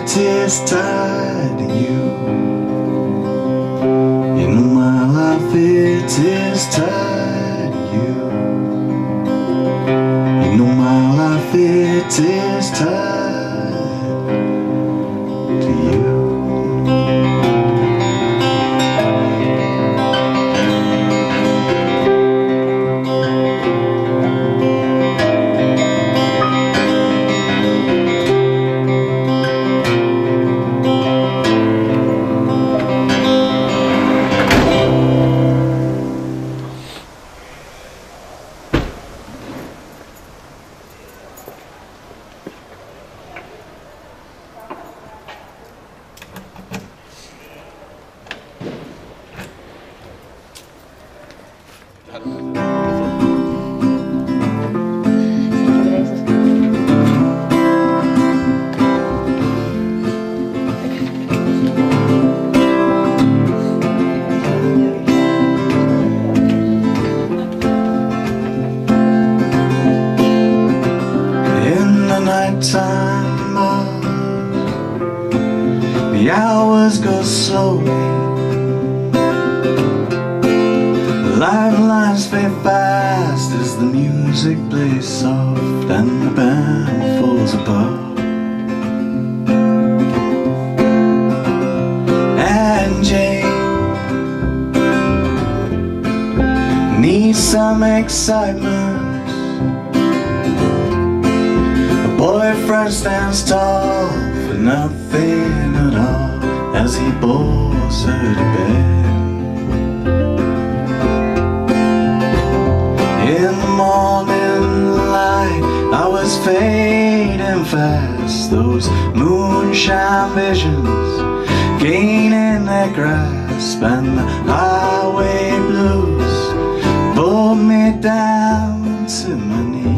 it is tied to you. You know my life, it is tied to you. You know my life, it is tied to you. Time the hours go slowly, the lifelines fade fast as the music plays soft and the band falls apart. And Jane needs some excitement. Boyfriend stands tall for nothing at all as he bores her to bed. In the morning light, hours fading fast, those moonshine visions gaining their grasp, and the highway blues pull me down to my knees.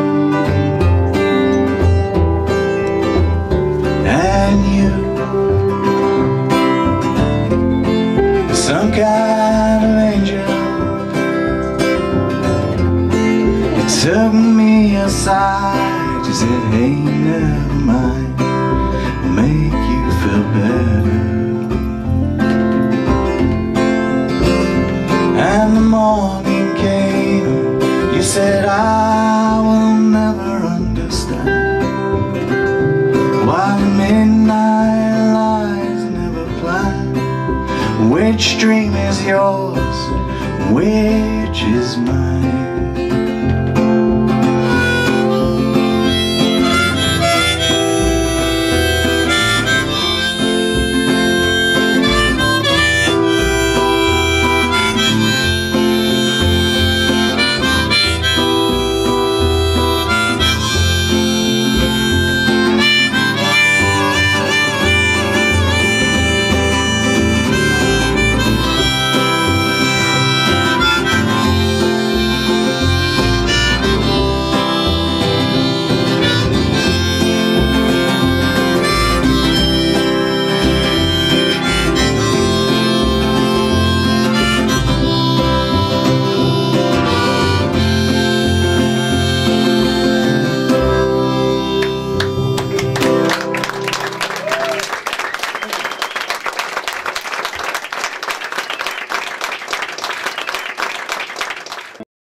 Some kind of angel, you took me aside, you said, hey, never mind, I'll make you feel better. And the morning came, you said, I will never understand why midnight lies never planned. Which dream is yours, which is mine?